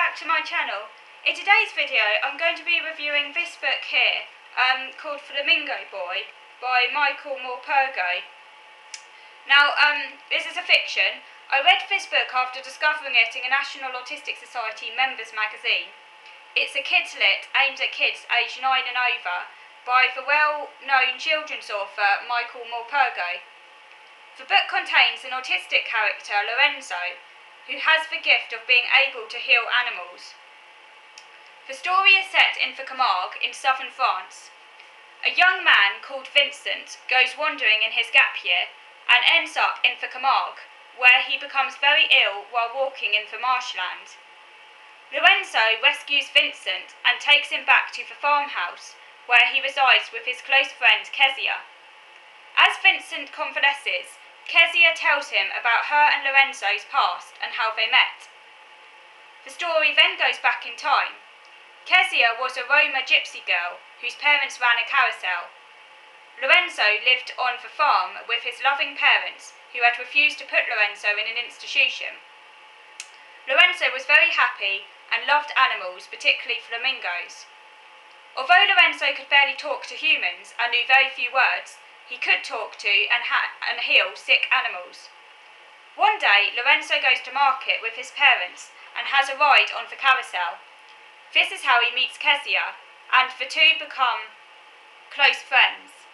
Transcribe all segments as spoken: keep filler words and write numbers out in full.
back to my channel. In today's video I'm going to be reviewing this book here, um, called Flamingo Boy by Michael Morpurgo. Now, um, this is a fiction. I read this book after discovering it in a National Autistic Society members magazine. It's a kids lit aimed at kids aged nine and over by the well-known children's author Michael Morpurgo. The book contains an autistic character, Lorenzo, who has the gift of being able to heal animals. The story is set in the Camargue in southern France. A young man called Vincent goes wandering in his gap year and ends up in the Camargue, where he becomes very ill while walking in the marshland. Lorenzo rescues Vincent and takes him back to the farmhouse, where he resides with his close friend Kezia. As Vincent convalesces, Kezia tells him about her and Lorenzo's past and how they met. The story then goes back in time. Kezia was a Roma gypsy girl whose parents ran a carousel. Lorenzo lived on the farm with his loving parents, who had refused to put Lorenzo in an institution. Lorenzo was very happy and loved animals, particularly flamingos. Although Lorenzo could barely talk to humans and knew very few words, he could talk to and, ha and heal sick animals. One day, Lorenzo goes to market with his parents and has a ride on the carousel. This is how he meets Kezia, and the two become close friends.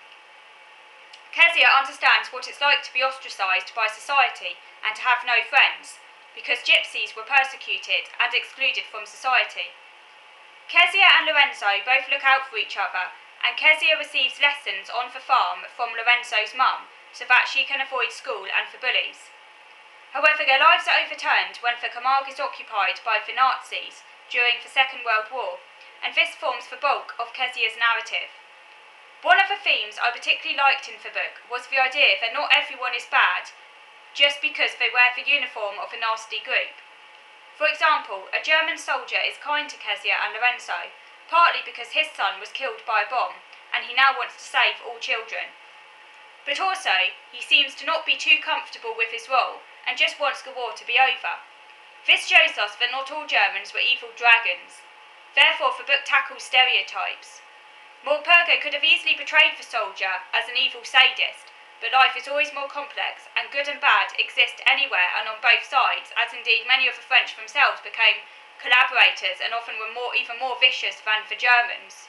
Kezia understands what it's like to be ostracised by society and to have no friends, because gypsies were persecuted and excluded from society. Kezia and Lorenzo both look out for each other, and Kezia receives lessons on the farm from Lorenzo's mum so that she can avoid school and the bullies. However, their lives are overturned when the Camargue is occupied by the Nazis during the Second World War, and this forms the bulk of Kezia's narrative. One of the themes I particularly liked in the book was the idea that not everyone is bad just because they wear the uniform of a nasty group. For example, a German soldier is kind to Kezia and Lorenzo, partly because his son was killed by a bomb and he now wants to save all children. But also, he seems to not be too comfortable with his role and just wants the war to be over. This shows us that not all Germans were evil dragons. Therefore, the book tackles stereotypes. Morpurgo could have easily portrayed the soldier as an evil sadist, but life is always more complex, and good and bad exist anywhere and on both sides, as indeed many of the French themselves became collaborators and often were more, even more vicious than the Germans.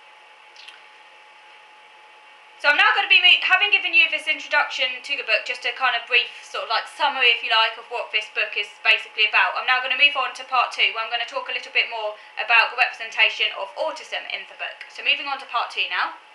So I'm now going to be, having given you this introduction to the book, just a kind of brief sort of like summary, if you like, of what this book is basically about. I'm now going to move on to part two, where I'm going to talk a little bit more about the representation of autism in the book. So moving on to part two now.